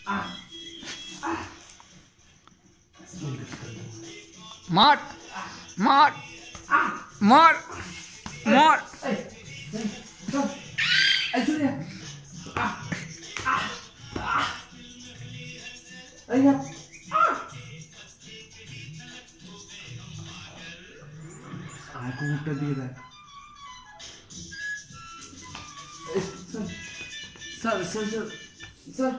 मार मार मार मार aku udah dia sir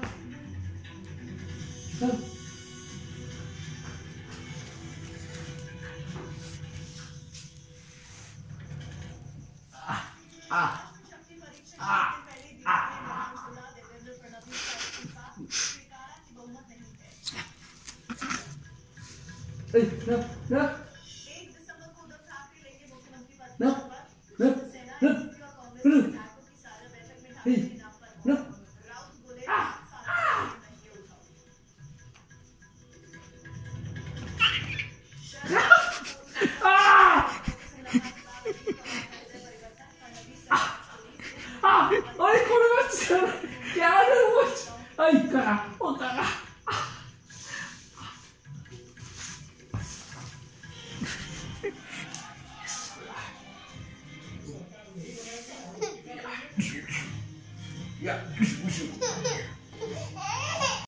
Ay, kurwa, jadę łódź! Aj, kara, o kara! Ja.